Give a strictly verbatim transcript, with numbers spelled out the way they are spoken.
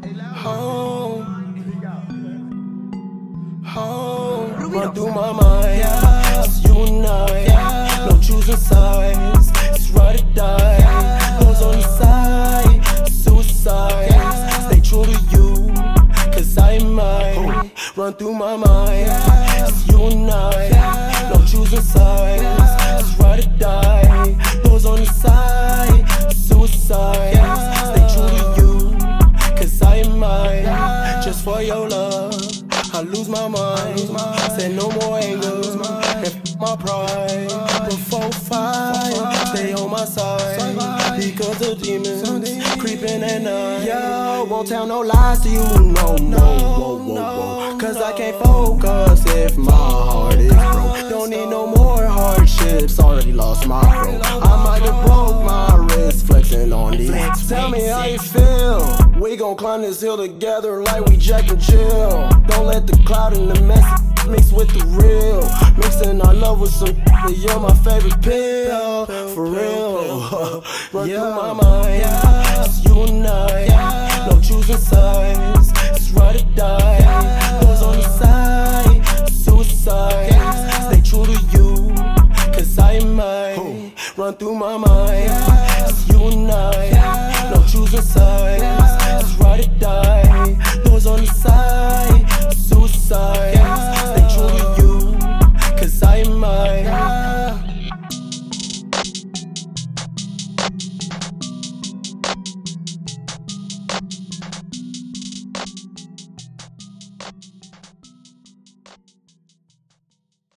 Home, home, run through my mind, yeah. It's you and I, yeah. No choosing sides, it's ride or die. Those on the side, suicide. Stay true to you, cause I might run through my mind, yeah. It's you and I, yeah. No choosing sides, it's ride or die. Those on the side, suicide. Stay true to you, cause I might, just for your love, I lose my mind. Said no more anger, and f my pride. Before fight, stay on my side, because the demons creeping at night. Yo, won't tell no lies to you, no, no, whoa, whoa, whoa. Cause I can't focus if my heart is broke. Don't need no more hardships, already lost my throat. I might have broke my wrist, flexing on these. Tell me how you feel. We gon' climb this hill together like we Jack and Jill. Don't let the cloud and the mess mix with the real. Mixing our love with some, you're my favorite pill. For real, run yeah. through my mind, yeah. It's you and I, yeah. No choosing sides, it's ride or die. Those on the side, suicide. Stay true to you, cause I might run through my mind, yeah. It's you and I, yeah. No choosing sides, it's ride or die. Those on the side, suicide. Stay true to you, cause I might